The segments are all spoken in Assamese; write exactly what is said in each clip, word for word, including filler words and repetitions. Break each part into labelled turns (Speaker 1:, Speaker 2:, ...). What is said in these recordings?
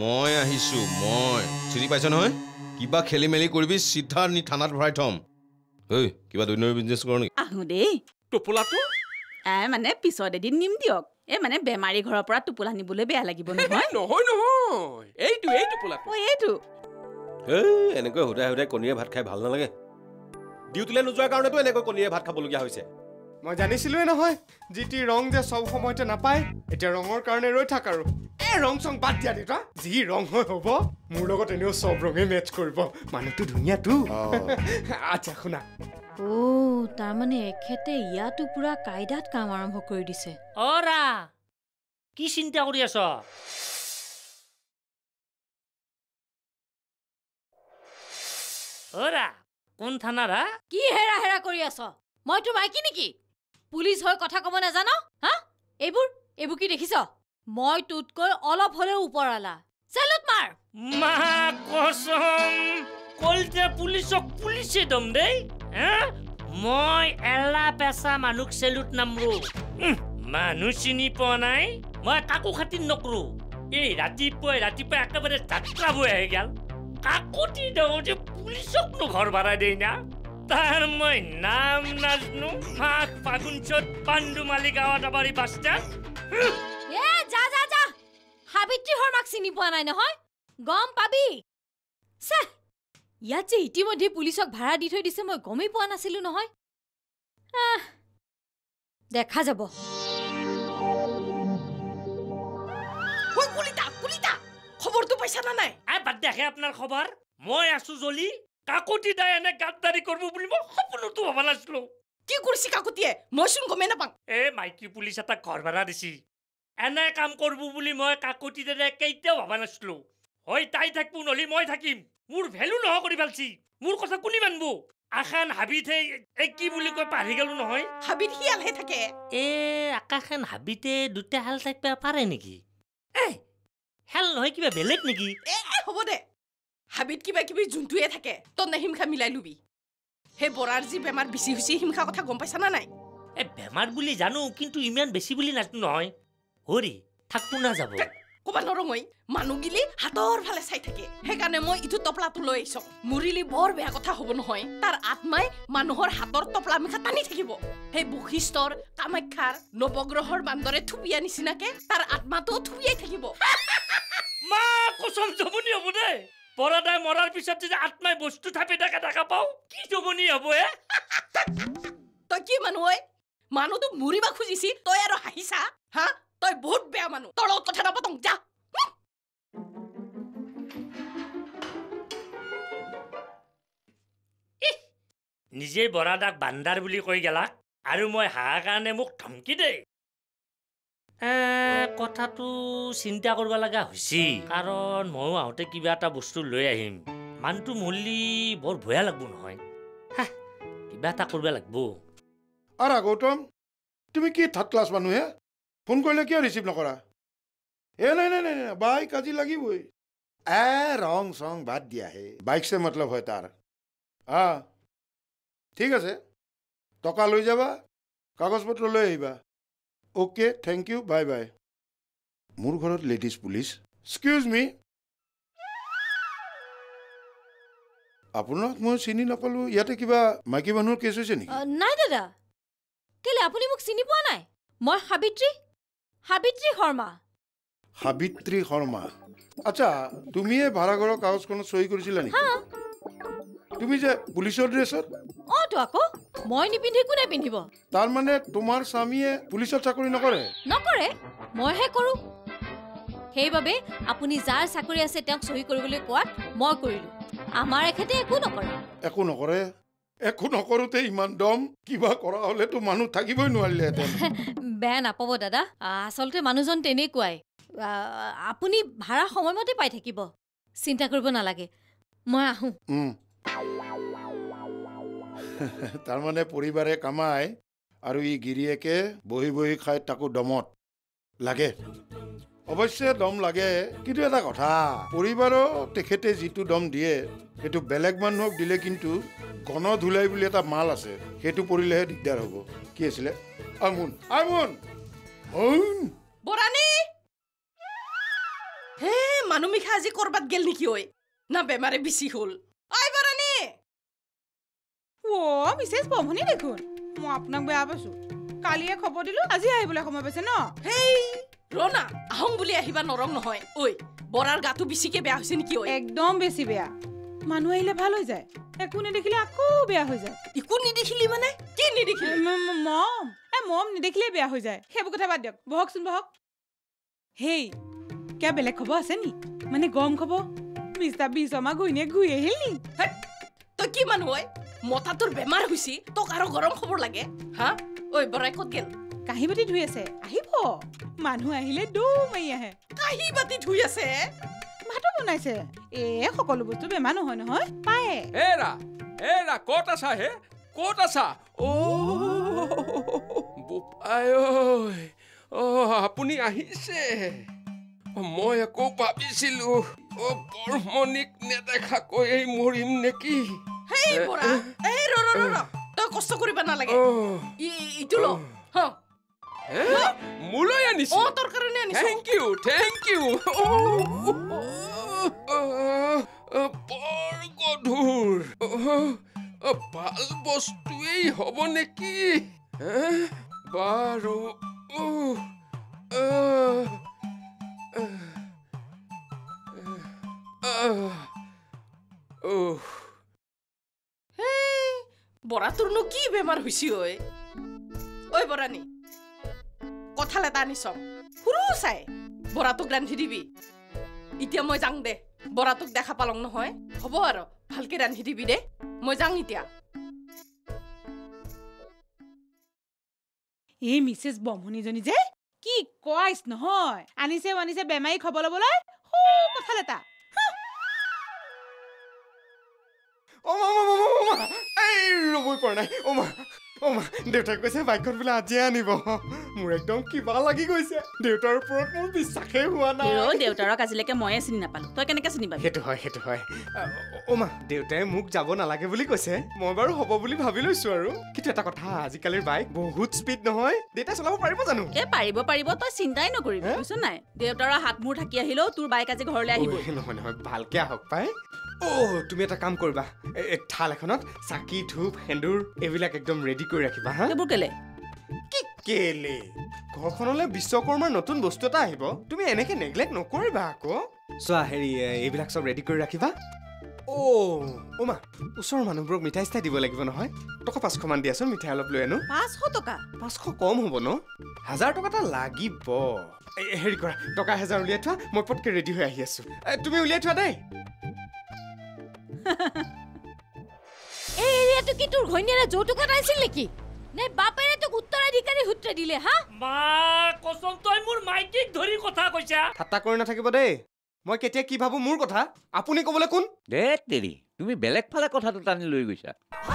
Speaker 1: মই আহিছো মই চিনি পাইছ নহয় কিবা খেলি মেলি কৰিবি সিধা নি থানাত ভৰাই থম ঐ কিবা দৈনৰ বিজনেছ কৰ নেকি
Speaker 2: আহো দেই
Speaker 3: টোপোলাটো
Speaker 2: এ মানে পিছত এদিন নিম দিয়ক এ মানে বেমাৰী ঘৰৰ পৰা টোপোলা নিবলৈ বেয়া লাগিব নহয়
Speaker 3: নহয় নহয় এইটো এই টোপোলাটো
Speaker 2: ও এইটো
Speaker 4: এই এনেকৈ হুদাই হুদাই কণীয়ে ভাত খাই ভাল নালাগে ডিউটিলৈ নোযোৱাৰ কাৰণেতো এনেকৈ কণীয়ে ভাত খাবলগীয়া হৈছে
Speaker 5: মই জানিছিলোৱে নহয় যিটি ৰং যে সব সময়তে নাপায় এতিয়া ৰঙৰ কাৰণে ৰৈ থাক আৰু এই ৰং চং বাদ দিয়া দেউতা যি ৰং হয় হ'ব মোৰ লগত এনেও সব ৰঙে মেচ কৰিব মানুহটো ধুনীয়াটো আচ্ছা শুনা
Speaker 6: ও তাৰ মানে এখেতে ইয়াতো পুৰা কায়দাত কাম আৰম্ভ কৰি দিছে
Speaker 7: অৰা কি চিন্তা কৰি আছ অৰা কোন থানাৰা
Speaker 6: কি হেৰা হেৰা কৰি আছ মই তো মাইকি নেকি পুলিচ হৈ কথা কব নাজানো হা এইবোৰ এইবোৰ কি দেখিছ মই তুতকৈ অলপ হলেও ওপৰালা চেলুট মাৰ
Speaker 7: মা কসম কলতে পুলিচক পুলিচে দম দেই হা মই এলা পেছা মানুহ চেলুট নামৰো মানুহ চিনি পোৱা নাই মই কাকো খাতিৰ নকৰো এই ৰাতিপুৱাই ৰাতিপুৱাই একেবাৰে যাত্ৰা বৈ আহি গেল কাকতি দেও যে পুলিচক নো ঘৰ ভাড়া দেই না তাৰ মই নাম নাজনো মাঘ ফাগুন চত পাণ্ডুমালি গাঁৱত আবাৰী বাছ ষ্টেণ্ড
Speaker 6: এ যা যা যা হাবিত্ৰী হৰমাক চিনি পোৱা নাই নহয় গম পাবি সে ইয়াত যে ইতিমধ্যে পুলিচক ভাড়া দি থৈ দিছে মই গমেই পোৱা নাছিলো নহয় দেখা যাব
Speaker 2: ঐ কুলিতা কুলিতা খবৰটো পাইছা না নাই
Speaker 7: আই বাদ দেখে আপোনাৰ খবৰ মই আছো জলি কাকতি দাই এনে গাদ্দাৰি কৰিব বুলি মই সপোনতো ভবা নাছিলো
Speaker 2: কি কৰিছি কাকতিয়ে মই চোন গমে নাপাং
Speaker 7: এ মাইকী পুলিচ এটা ঘৰ ভাড়া দিছি এনে কাম কৰিব বুলি মই কাকতি দাই কেতিয়াও ভবা নাছিলো হয় তাই থাকবো নহলি মই থাকিম মোৰ ভেলু নহ কৰি ভালছি মোৰ কথা কোনি মানবো আখান হাবিতে এ কি বুলি কয় পাৰি গেলো নহয়
Speaker 2: হাবিত হিয়ালহে থাকে
Speaker 7: এ আকাখান হাবিতে দুটা হাল থাকবা পাৰে নেকি এ হেল নহয় কিবা বেলেগ নেকি
Speaker 2: এ হ'ব দে হাবিত কিবা কিবি জুন্তুয়ে থাকে তনে হিমখা মিলাই লুবি হে বৰাৰ যি বেমাৰ বেছি হৈছে হিমখা কথা গম পাইছা না নাই
Speaker 7: এ বেমাৰ বুলি জানো কিন্তু ইমান বেছি বুলি নাজানো নহয় হৰি থাকবো না যাব
Speaker 2: কবা নৰঙৈ মানুহগিলি হাতৰ ফালে চাই থাকে সেইকাৰণে মই ইটো টপলাটো লৈ আহিছো মুৰিলি বৰ বেয়া কথা হ'ব নহয় তাৰ আত্মাই মানুহৰ হাতৰ টপলা মিখা টানি থাকিব সেই বশিষ্ঠৰ কামাখ্যাৰ নৱগ্ৰহৰ বান্দৰে থুবিয়া নিচিনাকে তাৰ আত্মাটো থুবিয়াই থাকিব
Speaker 7: মা কসম জমনি হ'ব দে পৰাদাই মৰাৰ পিছত যে আত্মাই বস্তু থাপি দেখা দেখা পাও কি জমনি হ'ব এ
Speaker 2: তই কি মানুহ ঐ মানুহটো মুৰিবা খুজিছি তই আৰু হাঁহিছা হা তই বহুত বেয়া মানুহ তোৰ লগত কথা নাপাতং যা
Speaker 7: নিজে বৰাদাক বান্দাৰ বুলি কৈ গেলাক আৰু মই হাঁহা কাৰণে মোক ধমকি দে কথাটো চিন্তা কৰিব লগা হৈছে কাৰণ ময়ো আহোঁতে কিবা এটা বস্তু লৈ আহিম মানুহটো মৰলি বৰ ভয়া লাগব নহয় কিবা এটা কৰিব লাগব
Speaker 8: আৰা গৌতম তুমি কি থাৰ্ড ক্লাছ মানুহে ফোন কৰিলে কিয় ৰিচিভ নকৰা এ নাই নাই নাই বাইক আজি লাগিবই এ ৰং চং বাদ দিয়াহে বাইক সে মতলব হয় তাৰ আ ঠিক আছে টকা লৈ যাবা কাগজ পত্ৰ লৈ আহিবা okay thank you bye bye মোৰ ঘৰত লেডিজ পুলিচ এক্সকিউজ মি আপোনাক মই চিনি নাপালো ইয়াতে কিবা মাইকী মানুহৰ কেছ হৈছে নেকি
Speaker 6: নাই দাদা কেলে আপুনি মোক চিনি পোৱা নাই মই সাবিত্ৰী সাবিত্ৰী শৰ্মা
Speaker 8: সাবিত্ৰী শৰ্মা আচ্ছা তুমিয়ে ভাড়াঘৰৰ কাগজখনত সহি কৰিছিলা নেকি তুমি যে পুলিচৰ ড্ৰেছত
Speaker 6: অ তো আকৌ মই নিপিন্ধি কোনে পিন্ধিব
Speaker 8: তাৰ মানে তোমাৰ স্বামীয়ে পুলিচৰ চাকৰি নকৰে
Speaker 6: নকৰে মইহে কৰো সেইবাবে আপুনি যাৰ চাকৰি আছে তেওঁক সহি কৰিবলৈ কোৱাত মই কৰিলো আমাৰ এখেতে একো নকৰে
Speaker 8: একো নকৰে একো নকৰোতে ইমান দম কিবা কৰা হলেতো মানুহ থাকিবই নোৱাৰিলেহেঁতেন
Speaker 6: বেয়া নাপাব দাদা আচলতে মানুহজন তেনেকুৱাই আপুনি ভাড়া সময়মতে পাই থাকিব চিন্তা কৰিব নালাগে মই আহো
Speaker 8: তাৰমানে পৰিবাৰে কামাই আৰু ই গিৰিয়েকে বহি বহি খাই তাকো দমত লাগে অৱশ্যে দম লাগে কিন্তু এটা কথা পৰিবাৰৰ তেখেতে যিটো দম দিয়ে সেইটো বেলেগ মানুহক দিলে কিন্তু গণ ধুলাই বুলি এটা মাল আছে সেইটো পৰিলেহে দিগদাৰ হ'ব কি আছিলে আমুন আমুন মুন
Speaker 2: বৰানী হে মানুমিখা আজি কৰবাত গেল নেকি ঐ না বেমাৰে বেছি হ'ল আই বৰানী
Speaker 9: ও মিছেছ বমনি দেখোন মই আপোনাক বেয়া পাইছো কালিয়ে খবৰ দিলো আজি আহিবলৈ সময় পাইছে ন
Speaker 2: হেই ৰনা আহং বুলি আহিবা নৰং নহয় ঐ বৰাৰ গাটো বেছিকে বেয়া হৈছে নেকি ঐ
Speaker 9: একদম বেছি বেয়া মানুহ আহিলে ভাল হৈ যায় একো নেদেখিলে আকৌ বেয়া হৈ যায়
Speaker 2: একো নেদেখিলি মানে কি নেদেখিলি
Speaker 9: মম এ মম নেদেখিলে বেয়া হৈ যায় সেইবোৰ কথা বাদ দিয়ক বহকচোন বহক হেই কিয় বেলেগ খবৰ আছে নি মানে গম খবৰ মিষ্টাৰ বিশৰ্মা ঘৈণীয়েক ঘূৰি আহিল নি
Speaker 2: তই কি মানুহ ঐ মতা তোৰ বেমাৰ হৈছে তোক আৰু গৰম খবৰ লাগে হা ঐ বৰাই ক'ত গেল
Speaker 9: কাঁহী বাতি ধুই আছে আহিব মানুহ আহিলে দৌ মাৰি আহে
Speaker 2: কাঁহী বাতি ধুই আছে
Speaker 9: ভাতো বনাইছে এ সকলো বস্তু বেমাৰ নহয় নহয় পায়ে
Speaker 3: এৰা এৰা ক'ত আছা হে ক'ত আছা অ বোপাই ঐ আপুনি আহিছে মই আকৌ ভাবিছিলো অ বৰমণিক নেদেখাকৈ এই মৰিম নেকি
Speaker 2: হেই বৰা এই ৰ ৰ ৰ তই কষ্ট কৰিবা নালাগে ইটো ল হ
Speaker 3: মোলৈ আনিছে
Speaker 2: অ তোৰ কাৰণে আনিছো
Speaker 3: থেংক ইউ থেংক ইউ বৰ গধুৰ ভাল বস্তুৱেই হ'ব নেকি বাৰু
Speaker 2: বৰা তোৰনো কি বেমাৰ হৈছে ঐ ঐ বৰানী কঁঠাল এটা আনিছ সৰু চাই বৰাটোক ৰান্ধি দিবি এতিয়া মই যাং দে বৰাটোক দেখা পালং নহয় হ'ব আৰু ভালকে ৰান্ধি দিবি দে মই যাং এতিয়া
Speaker 9: এই মিছেছ বমনিজনী যে কি কইছ নহয় আনিছে আনিছে বেমাৰী খবৰ ল'বলৈ সৰু কঁঠাল এটা
Speaker 5: অ মা মা মা মা এই ৰবই পৰা নাই অ মা অ মা দেউতাই কৈছে বাইকখন বোলে আজিয়ে আনিব মোৰ একদম কিবা লাগি গৈছে দেউতাৰ ওপৰত মোৰ বিশ্বাসেই হোৱা নাই
Speaker 10: দেউতাৰক আজিলৈকে ময়ে চিনি নাপালো তই কেনেকে চিনি পাবি
Speaker 5: সেইটো হয় সেইটো হয় অ মা দেউতাই মোক যাব নালাগে বুলি কৈছে মই বাৰু হ'ব বুলি ভাবি লৈছো আৰু কিন্তু এটা কথা আজিকালিৰ বাইক বহুত স্পীড নহয় দেউতাই চলাব পাৰিব জানো
Speaker 10: এ পাৰিব পাৰিব তই চিন্তাই নকৰিবি বুজিছ নাই দেউতাৰৰ হাত মূৰ থাকি আহিলেও তোৰ বাইক আজি ঘৰলৈ আহিব
Speaker 5: নহয় নহয় ভালকে আহক পাই অ তুমি এটা কাম কৰিবা থাল এখনত চাকি ধূপ সেন্দুৰ এইবিলাক একদম ৰেডি কৰি ৰাখিবা হা
Speaker 10: এইবোৰ কেলে
Speaker 5: কি কেলে ঘৰখনলৈ বিশ্বকৰ্মাৰ নতুন বস্তু এটা আহিব তুমি এনেকে নেগলেক্ট নকৰিবা আকৌ চোৱা হেৰি এইবিলাক চব ৰেডি কৰি ৰাখিবা অ অ মা ওচৰৰ মানুহবোৰক মিঠাই চিঠাই দিব লাগিব নহয় টকা পাঁচশ মান দিয়াচোন মিঠাই অলপ লৈ আনো
Speaker 10: পাঁচশ টকা
Speaker 5: পাঁচশ কম হ'ব ন হাজাৰ টকা এটা লাগিব হেৰি কৰা টকা হেজাৰ উলিয়াই থোৱা মই পটকে ৰেডি হৈ আহি আছো তুমি উলিয়াই থোৱা দেই
Speaker 6: এই এৰিয়াটো কি তোৰ ঘৈণীয়েৰে যৌতুকত আহিছিল নেকি নে বাপেৰে তোক উত্তৰাধিকাৰী সূত্ৰে দিলে হা
Speaker 7: মা কসম তই মোৰ মাইকিক ধৰি কথা কৈছা
Speaker 5: ঠাট্টা কৰি নাথাকিব দেই মই কেতিয়া কি ভাবো মোৰ কথা আপুনি ক'বলৈ কোন
Speaker 11: দে তেৰি তুমি বেলেগ ফালে কথাটো টানি লৈ গৈছা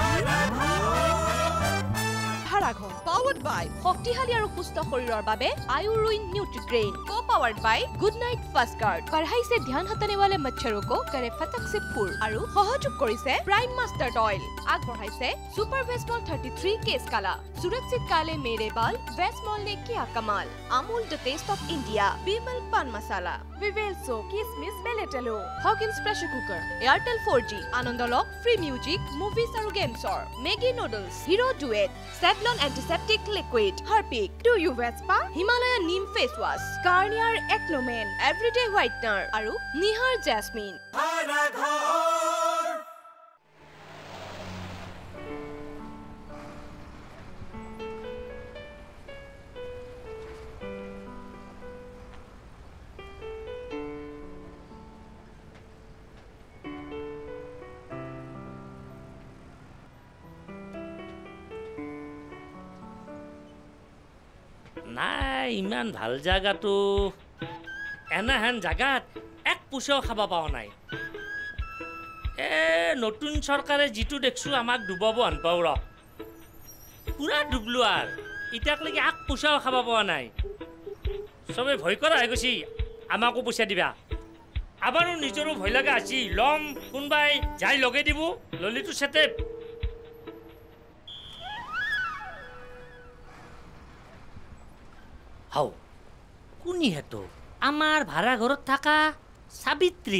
Speaker 6: ভাড়াঘৰ পাৱাৰ্ড বাই শক্তিশালী আৰু সুস্থ শৰীৰৰ বাবে আয়ুৰুইন Nutrigrain co powered by Good Knight fast guard কঢ়াই से ध्यान हटाने वाले मच्छरों को करे फटक से फूल আৰু সহযোগ কৰিছে প্ৰাইম মাষ্টাৰ্ড অইল আগবঢ়াইছে সুপাर वेस्मॉल तैंतीस केस काला सुरक्षित काले मेरे बाल वेस्मॉल ने किया कमाल Amul the taste of India Vimal pan masala Vivel सो किसमिस बेलेटेलो Hawkins pressure cooker Airtel four G Anand लक फ्री म्यूजिक मूवीज और गेम्सर Maggi noodles hero Duet Savlon antiseptic liquid Harpic do you Vespa Himalaya neem face wash Garnier एक्नोमेन एवरीडे व्हाइटनर और निहार जैस्मिन
Speaker 7: নাই ইমান ভাল জাগাটো এনাহেন জাগাত এক পুষেও খাব পাওঁ নাই এ নতুন চৰকাৰে যিটো দেখছো আমাক ডুবাব আনপাও ৰ পুৰা ডুবলো আৰু এতিয়ালৈকে এক পুষেও খাব পোৱা নাই চবে ভয় কৰা হৈ গৈছি আমাকো পইচা দিবা আমাৰো নিজৰো ভয় লগা আছে লম কোনবাই যাই লগে দিব ললিটো সেতে হাও কোনি হেতো আমার ভাড়া ঘরত থাকা সাবিত্ৰী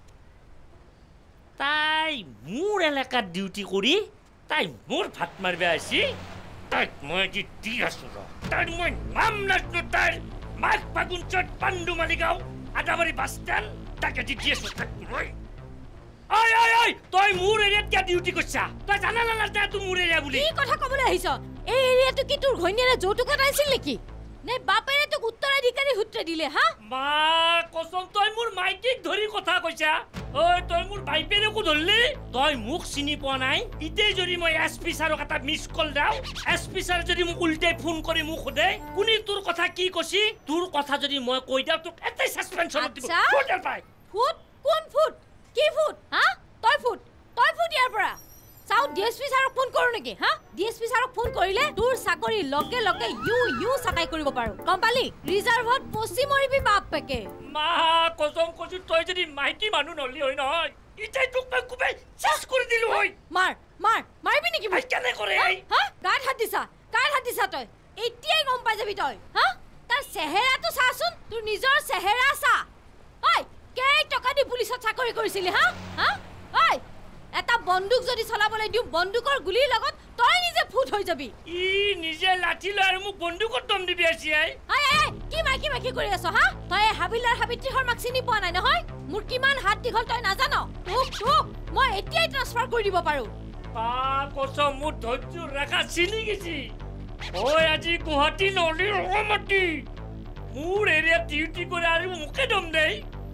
Speaker 7: তাই মোৰ এলেকাত ডিউটি কৰি তাই মোৰ ভাত মাৰিব আহিছি তাইক মই আজি দি আছো ৰ তাইৰ মই নাম নাজনো তাইৰ মাঘ ফাগুন চ'ত পাণ্ডু মালিগাঁও আদাবাৰী বাছ ষ্টেণ্ড তাক আজি দি আছো তাইক মই ঐ ঐ ঐ তই মোৰ এৰিয়াত কিয় ডিউটি কৰিছা তই জানা না নাজানা তোৰ মোৰ এৰিয়া বুলি
Speaker 12: কি কথা ক'বলৈ আহিছ এই এৰিয়াটো কি তোৰ ঘৈণীয়েৰে যৌতুকত আহিছিল নেকি নে বাপেৰে তোক উত্তৰাধিকাৰী সূত্ৰে দিলে হা
Speaker 7: মা কসম তই মোৰ মাইকিক ধৰি কথা কৈছা ঐ তই মোৰ বাইপেৰেকো ধৰলি তই মোক চিনি পোৱা নাই ইতেই যদি মই এছ পি ছাৰক এটা মিছ কল দাও এছ পি ছাৰ যদি মোক উল্টাই ফোন কৰি মোক সোধে কোনে তোৰ কথা কি কৈছি তোৰ কথা যদি মই কৈ দিওঁ তোক এটাই সাসপেনশনত দিব ফুট পাই
Speaker 12: ফুট কোন ফুট কি ফুট হা তই ফুট তই ফুট ইয়াৰ পৰা চাও ডিএসপি ছাৰক ফোন কৰো নেকি হা ডিএসপি ছাৰক ফোন কৰিলে তোৰ চাকৰি লগে লগে ইউ ইউ সাকাই কৰিব পাৰো কম্পালি ৰিজাৰ্ভত পচি মৰিবি বাপ পেকে
Speaker 7: মা কসম কচু তই যদি মাইকি মানুহ নলি হয় নহয় ইতেই তোক মই কুবাই চেছ কৰি দিলো হয়
Speaker 12: মাৰ মাৰ মাৰিবি নেকি
Speaker 7: ভাই কেনে কৰে
Speaker 12: হা গাত হাত দিছা গাত হাত দিছা তই এতিয়াই গম পাই যাবি তই হা তাৰ চেহেৰাটো চাচোন তোৰ নিজৰ চেহেৰা চা ঐ কেই টকা দি পুলিচত চাকৰি কৰিছিলি হা হা ঐ এটা বন্দুক যদি চলাবলৈ দিও বন্দুকৰ গুলিৰ লগত তই নিজে ফুট হৈ যাবি
Speaker 7: ই নিজে লাঠি লৈ আৰু মোক বন্দুকত দম দিবি আছে আই
Speaker 12: আই আই কি মাইকি মাইকি কৰি আছ হা তই হাবিলাৰ হাবিত্ৰীহৰ মাক চিনি পোৱা নাই নহয় মোৰ কিমান হাত দীঘল তই নাজান তোক তোক মই এতিয়াই ট্ৰান্সফাৰ কৰি দিব পাৰো
Speaker 7: পা কসম মোৰ ধৈৰ্য ৰেখা চিনি গেছি ঐ আজি গুৱাহাটী নলি ৰঙমাটি মোৰ এৰিয়াত ডিউটি কৰে আৰু মোকে দম দেই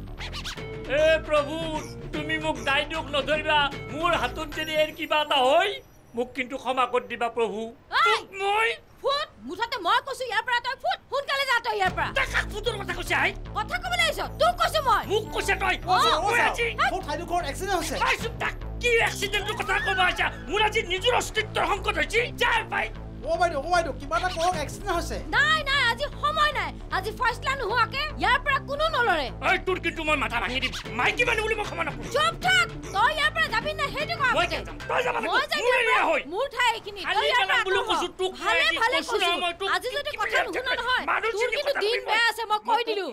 Speaker 7: এ প্ৰভু তুমি মোক দাই দুখ নধৰিবা মোৰ হাতত যদি এৰ কিবা এটা হয় মোক কিন্তু ক্ষমা কৰি দিবা প্ৰভু মই
Speaker 12: ফুট মুঠতে মই কৈছো ইয়াৰ পৰা তই ফুট সোনকালে যা তই ইয়াৰ পৰা
Speaker 7: তাক ফুটৰ কথা কৈছে আই
Speaker 12: কথা ক'বলৈ আহিছ তোক কৈছো মই
Speaker 7: মোক কৈছে তই মই আজি
Speaker 13: মোৰ ঠাইটো ঘৰত এক্সিডেণ্ট হৈছে
Speaker 7: পাইছো তাক কি এক্সিডেণ্টৰ কথা ক'ব আহিছা মোৰ আজি নিজৰ অস্তিত্বৰ সংকট হৈছে যাৰ পাই
Speaker 13: ও বাইদেউ ও বাইদেউ কিবা এটা কৰক এক্সিডেণ্ট হৈছে
Speaker 12: নাই নাই আজি সময় নাই আজি ফাৰ্ষ্টলা নোহোৱাকে ইয়াৰ পৰা কোনো নলৰে
Speaker 7: ঐ তোৰ কিন্তু মই মাথা ভাঙি দিম মাইকী মানুহ বুলি মই ক্ষমা নকৰো
Speaker 12: চুপ থাক তই ইয়াৰ পৰা যাবি না সেইটো কোৱা
Speaker 7: মই যাম তই যাব
Speaker 12: মই যাম
Speaker 7: মোৰ এৰিয়া হয়
Speaker 12: মোৰ ঠাই এইখিনি
Speaker 7: তই ইয়াৰ পৰা বুলি কৈছো তোক
Speaker 12: ভালে ভালে কৈছো আজি যদি কথা নুশুন নহয় তোৰ কিন্তু দিন বেয়া আছে মই কৈ দিলো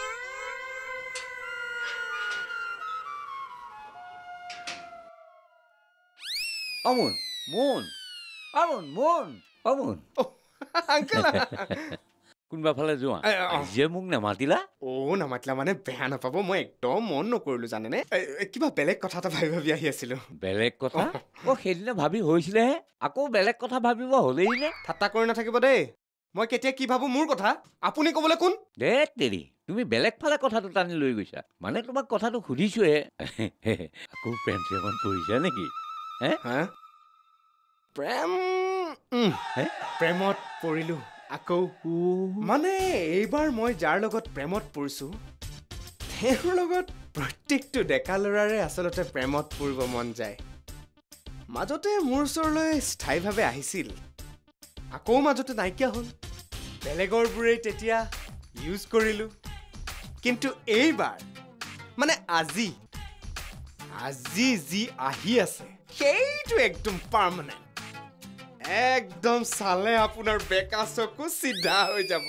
Speaker 11: অমন মন অমন মন অমন
Speaker 5: আঙ্কেল
Speaker 11: কোনবা ফালে যোৱা যে মোক নামাতিলা
Speaker 5: অ নামাতিলা মানে বেয়া নাপাব মই একদম মন নকৰিলো জানেনে কিবা বেলেগ কথা এটা ভাবি ভাবি আহি আছিলো
Speaker 11: বেলেগ কথা অ সেইদিনা ভাবি হৈছিলেহে আকৌ বেলেগ কথা ভাবিব হলেই নে
Speaker 5: ঠাট্টা কৰি নাথাকিব দেই মই কেতিয়া কি ভাবো মোৰ কথা আপুনি ক'বলৈ কোন
Speaker 11: দে তেৰি তুমি বেলেগ ফালে কথাটো টানি লৈ গৈছা মানে তোমাক কথাটো সুধিছোহে আকৌ প্ৰেম প্ৰেমত পৰিছা নেকি
Speaker 5: হে প্ৰেম প্ৰেমত পৰিলো আকৌ মানে এইবাৰ মই যাৰ লগত প্ৰেমত পৰিছো তেওঁৰ লগত প্ৰত্যেকটো ডেকা ল'ৰাৰে আচলতে প্ৰেমত পৰিব মন যায় মাজতে মোৰ ওচৰলৈ স্থায়ীভাৱে আহিছিল আকৌ মাজতে নাইকিয়া হ'ল বেলেগৰবোৰে তেতিয়া ইউজ কৰিলো কিন্তু এইবাৰ মানে আজি আজি যি আহি আছে সেইটো একদম পাৰ্মানেণ্ট একদম চালে আপোনাৰ বেকা চকু চিধা হৈ যাব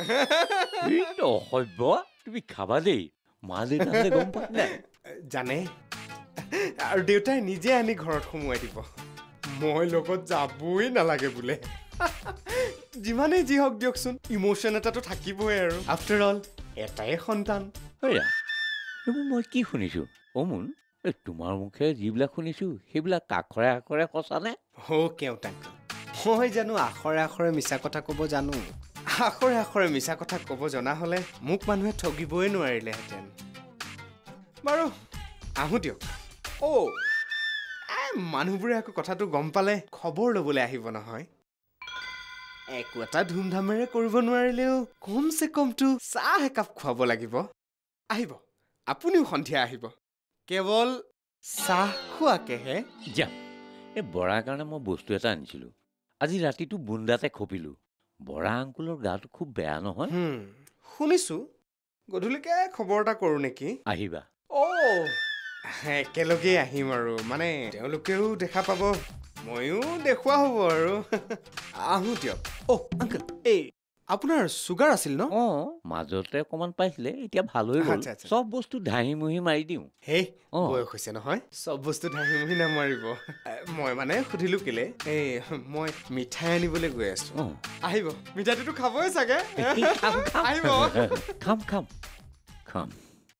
Speaker 11: অসভ্য তুমি খাবা দেই মা দেউতাহঁতে গম পাই নাই
Speaker 5: জানে আৰু দেউতাই নিজে আনি ঘৰত সোমোৱাই দিব মই লগত যাবই নালাগে বোলে যিমানেই যি হওক দিয়কচোন ইমোশ্যন এটাতো থাকিবই আৰু আফটাৰ অল এটাই সন্তান
Speaker 11: এইবোৰ মই কি শুনিছো অমোন তোমাৰ মুখে যিবিলাক শুনিছো সেইবিলাক আখৰে আখৰে সঁচানে
Speaker 5: হো কেওঁতাক মই জানো আখৰে আখৰে মিছা কথা ক'ব জানো আখৰে আখৰে মিছা কথা ক'ব জনা হ'লে মোক মানুহে ঠগিবই নোৱাৰিলেহেঁতেন বাৰু আহোঁ দিয়ক অ' মানুহবোৰে আকৌ কথাটো গম পালে খবৰ ল'বলৈ আহিব নহয় একো এটা ধুমধামেৰে কৰিব নোৱাৰিলেও কমচে কমটো চাহ একাপ খুৱাব লাগিব আহিব আপুনিও সন্ধিয়া আহিব কেৱল চাহ খোৱাকেহে
Speaker 11: যা এই বৰাৰ কাৰণে মই বস্তু এটা আনিছিলোঁ আজি ৰাতিটো বুন্দাতে খপিলোঁ বৰা আংকুলৰ গাটো খুব বেয়া নহয়
Speaker 5: শুনিছোঁ গধূলিকে খবৰ এটা কৰোঁ নেকি
Speaker 11: আহিবা
Speaker 5: অ' একেলগেই আহিম আৰু মানে তেওঁলোকেও দেখা পাব ময়ো দেখুওৱা হ'ব আৰু আহোঁ দিয়ক অ' আংকল এই আপোনাৰ চুগাৰ আছিল ন?
Speaker 11: অঁ মাজতে অকণমান পাইছিলে এতিয়া ভাল হৈ গ'ল চব বস্তু ধাহি মুহি মাৰি দিওঁ
Speaker 5: হেই বয়স হৈছে নহয় চব বস্তু ধাহি মুহি নামাৰিব মই মানে সুধিলোঁ কেলে এই মই মিঠাই আনিবলৈ গৈ আছোঁ আহিব মিঠাইটোতো খাবই চাগে আহিব
Speaker 11: খাম খাম খাম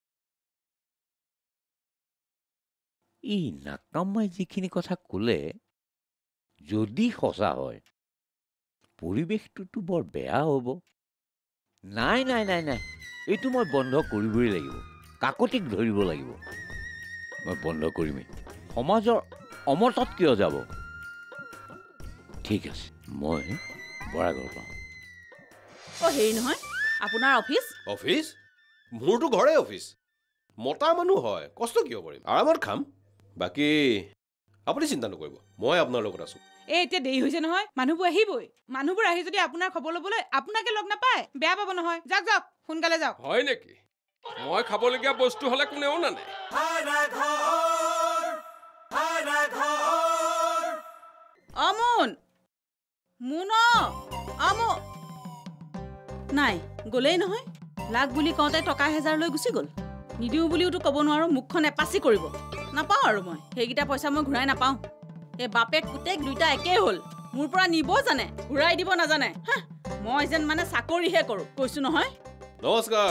Speaker 11: ই নাকামাই যিখিনি কথা ক'লে যদি সঁচা হয় পৰিৱেশটোতো বৰ বেয়া হ'ব নাই নাই নাই নাই এইটো মই বন্ধ কৰিবই লাগিব কাকতিক ধৰিব লাগিব মই বন্ধ কৰিমেই সমাজৰ অমতত কিয় যাব ঠিক আছে মই বৰাগৰ পাওঁ
Speaker 10: অ' হেৰি নহয় আপোনাৰ অফিচ
Speaker 4: অফিচ মোৰতো ঘৰে অফিচ মতা মানুহ হয় কষ্ট কিয় কৰিম আৰামত খাম বাকী আপুনি চিন্তা নকৰিব মই আপোনাৰ লগত আছোঁ
Speaker 9: এই এতিয়া দেৰি হৈছে নহয় মানুহবোৰ আহিবই মানুহবোৰ আহি যদি আপোনাৰ খবৰ ল'বলৈ আপোনাকে লগ নাপায় বেয়া পাব নহয় যাওক যাওক সোনকালে যাওক
Speaker 3: হয় নেকি মই খাবলগীয়া বস্তু হ'লে কোনেও নানে
Speaker 10: অমুন মুন অমু নাই গ'লেই নহয় লাগ বুলি কওঁতে টকা হেজাৰ লৈ গুচি গ'ল নিদিওঁ বুলিওতো ক'ব নোৱাৰোঁ মুখখন এপাচি কৰিব নাপাওঁ আৰু মই সেইকেইটা পইচা মই ঘূৰাই নাপাওঁ এই বাপেক পুতেক দুইটা একেই হ'ল মোৰ পৰা নিব জানে ঘূৰাই দিব নাজানে মই যেন মানে চাকৰিহে কৰোঁ কৈছোঁ নহয়
Speaker 4: নমস্কাৰ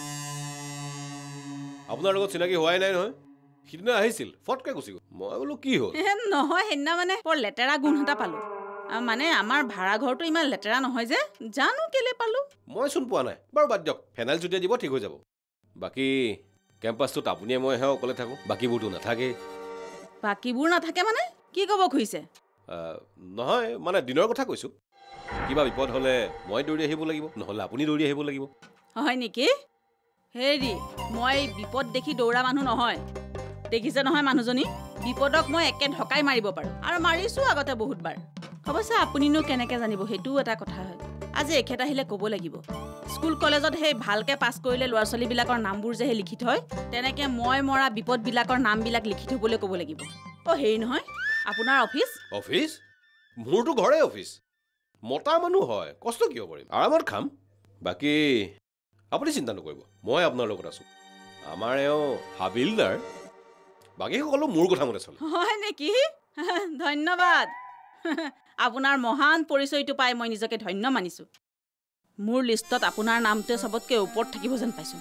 Speaker 4: আপোনাৰ লগত চিনাকি হোৱাই নাই নহয় সিদিনা আহিছিল ফটকৈ গুচি গ'ল মই বোলো কি হ'ল
Speaker 10: নহয় সেইদিনা মানে বৰ লেতেৰা গোন্ধ এটা পালোঁ মানে আমাৰ ভাড়া ঘৰটো ইমান লেতেৰা নহয় যে জানো কেলে পালোঁ
Speaker 4: মই চোন পোৱা নাই বাৰু বাদ দিয়ক ফেনাইল ছটিয়াই দিব ঠিক হৈ যাব বাকী কেম্পাছটোত আপুনিয়ে মইহে অকলে থাকোঁ বাকীবোৰতো নাথাকেই
Speaker 10: বাকীবোৰ নাথাকে মানে কি ক'ব খুজিছে
Speaker 4: নহয় মানে দিনৰ কথা কৈছোঁ কিবা বিপদ হ'লে মই দৌৰি আহিব লাগিব নহ'লে আপুনি দৌৰি আহিব লাগিব
Speaker 10: হয় নেকি হেৰি মই বিপদ দেখি দৌৰা মানুহ নহয় দেখিছে নহয় মানুহজনী বিপদক মই একে ঢকাই মাৰিব পাৰোঁ আৰু মাৰিছোঁ আগতে বহুতবাৰ অৱশ্যে আপুনিনো কেনেকৈ জানিব সেইটোও এটা কথা হয় আজি এখেত আহিলে ক'ব লাগিব স্কুল কলেজত সেই ভালকৈ পাছ কৰিলে ল'ৰা ছোৱালীবিলাকৰ নামবোৰ যে সেই লিখি থয় তেনেকৈ মই মৰা বিপদবিলাকৰ নামবিলাক লিখি থ'বলৈ ক'ব লাগিব অ' হেৰি নহয় আপোনাৰ অফিচ
Speaker 4: অফিচ মোৰতো ঘৰে অফিচ মতা মানুহ হয় কষ্ট কিয় কৰিম আৰামত খাম বাকী আপুনি চিন্তা নকৰিব মই আপোনাৰ লগত আছোঁ আমাৰ এওঁ হাবিলদাৰ বাকী সকলো মোৰ কথা মতে চলে
Speaker 10: হয় নেকি ধন্যবাদ আপোনাৰ মহান পৰিচয়টো পাই মই নিজকে ধন্য মানিছোঁ মোৰ লিষ্টত আপোনাৰ নামটোৱে চবতকৈ ওপৰত থাকিব যেন পাইছোঁ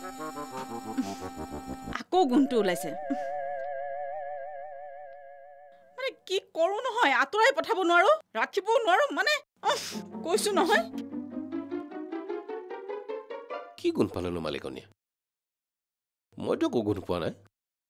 Speaker 10: আকৌ গুণটো ওলাইছে মানে কি কৰোঁ নহয় আঁতৰাই পঠাব নোৱাৰোঁ ৰাখিবও নোৱাৰোঁ মানে কৈছোঁ নহয়
Speaker 4: কি গুণ পালেনো মালিকনীয়ে মইতো একো গুণ পোৱা নাই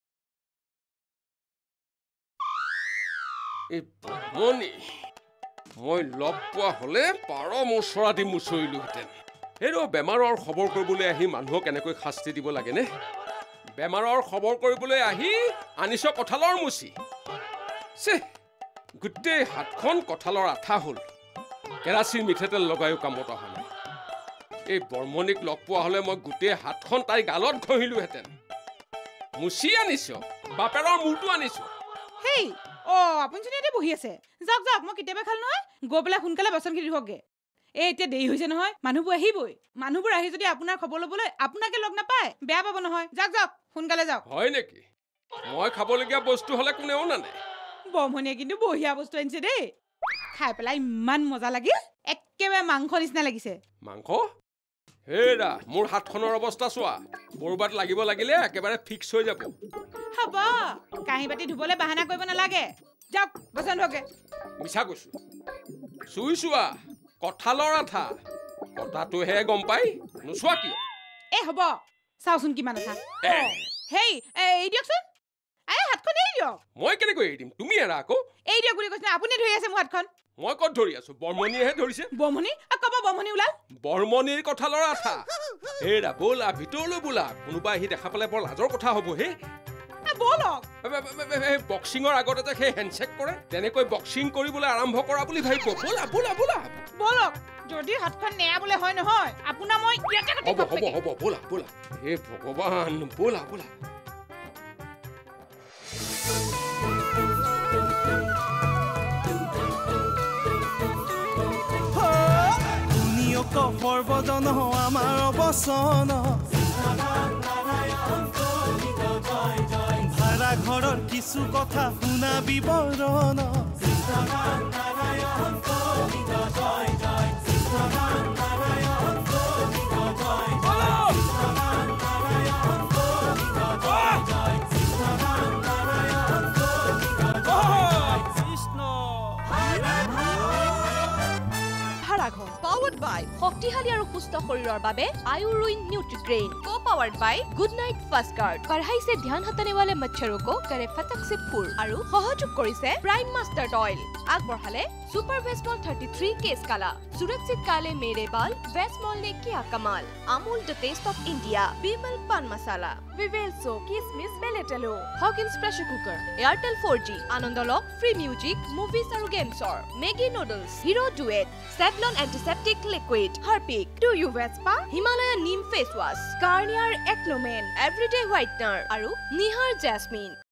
Speaker 3: এই মনি মই লগ পোৱা হ'লে পাৰ মোচৰা দি মোচৰিলোহেঁতেন এই বেমাৰৰ খবৰ কৰিবলৈ আহি মানুহক এনেকৈ শাস্তি দিব লাগেনে বেমাৰৰ খবৰ কৰিবলৈ আহি আনিছ কঁঠালৰ মুচি চে গোটেই হাতখন কঁঠালৰ আঠা হ'ল কেৰাচিন মিঠাতেল লগায়ো কামত অহা নাই এই বৰ্মনিক লগ পোৱা হ'লে মই গোটেই হাতখন তাই গালত ঘঁহিলোহেঁতেন মুচি আনিছ বাপেৰৰ মূৰটো আনিছ
Speaker 9: হেই অ' আপুনিচোন ইয়াতে বহি আছে যাওক যাওক মই কেতিয়াবা খালোঁ নহয় গৈ পেলাই সোনকালে বাচনখিনি ধুৱকগৈ এই এতিয়া দেৰি হৈছে নহয় মানুহবোৰ আহিবই মানুহবোৰ আহি যদি আপোনাৰ খবৰ ল'বলৈ আপোনাকে লগ নাপায় বেয়া পাব নহয় যাওক যাওক সোনকালে যাওক
Speaker 3: হয় নেকি মই খাবলগীয়া বস্তু হ'লে কোনেও নানে
Speaker 9: বৰ্মনিয়ে কিন্তু বঢ়িয়া বস্তু আনিছে দেই খাই পেলাই ইমান মজা লাগিল একেবাৰে মাংস নিচিনা লাগিছে
Speaker 3: মাংস হেৰা মোৰ হাতখনৰ অৱস্থা চোৱা ক'ৰবাত লাগিব লাগিলে একেবাৰে ফিক্স হৈ যাব
Speaker 9: হ'ব কাঁহী বাতি ধুবলৈ বাহানা কৰিব নালাগে যাওক বাচন ধুৱকগৈ
Speaker 3: মিছা কৈছোঁ চুই চোৱা কঁঠালৰ আঠা কটাটোহে গম পাই নোচোৱা কিয়
Speaker 9: এই হ'ব চাওচোন কিমান আঠা হেই এই দিয়কচোন এই হাতখন এৰি দিয়ক
Speaker 3: মই কেনেকৈ এৰি দিম তুমি এৰা আকৌ
Speaker 9: এই দিয়ক বুলি কৈছে আপুনি ধৰি আছে মোৰ হাতখন
Speaker 3: মই ক'ত ধৰি আছো বৰ্মনিয়েহে ধৰিছে
Speaker 9: বৰ্মনি ক'ব বৰ্মনি ওলাল
Speaker 3: বৰ্মনিৰ কঁঠালৰ আঠা হেৰা ব'লা ভিতৰলৈ বোলা কোনোবা আহি দেখা পালে বৰ লাজৰ কথা হ'ব হে
Speaker 9: বলক
Speaker 3: বক্সিঙৰ আগতে যে সেই হেণ্ডশেক কৰে তেনেকৈ বক্সিং কৰিবলৈ আৰম্ভ কৰা বুলি ভাবিব ব'লা ব'লা ব'লা
Speaker 9: বলক যদি হাতখন নেৰাবলৈ হয় নহয় আপোনাৰ মই ইয়াতে
Speaker 3: হ'ব হ'ব হ'ব ব'লা ব'লা হে ভগৱান ব'লা ব'লা
Speaker 14: Coffee সৰ্বজন আমাৰ অবচন ভাড়া ঘৰৰ কিছু কথা শুনা বিৱৰণ
Speaker 6: Powered by শক্তিশালী আৰু সুস্থ শৰীৰৰ বাবে আয়ুৰুইন Nutrigrain co powered by Good Knight fast guard पढ़ाई से ध्यान हटाने वाले मच्छरों को करे फटक से फूर আৰু সহযোগ কৰিছে প্ৰাইম মাষ্টাৰ্ড অইল আগবঢ়ালে सुपर वेस्मॉल तैंतीस केस काला सुरक्षित काले मेरे बाल वेस्मॉल ने किया कमाल Amul the taste of India Vimal pan masala Vivel सो किसमिस बेलेटेलो Hawkins pressure cooker Airtel four G आनंद लॉक फ्री म्यूजिक मूवीज और गेम्स और Maggi noodles hero Duet Savlon antiseptic liquid Harpic do you Vespa Himalaya neem face wash Garnier एक्लोमेन एवरीडे व्हाइटनर और निहार जैस्मिन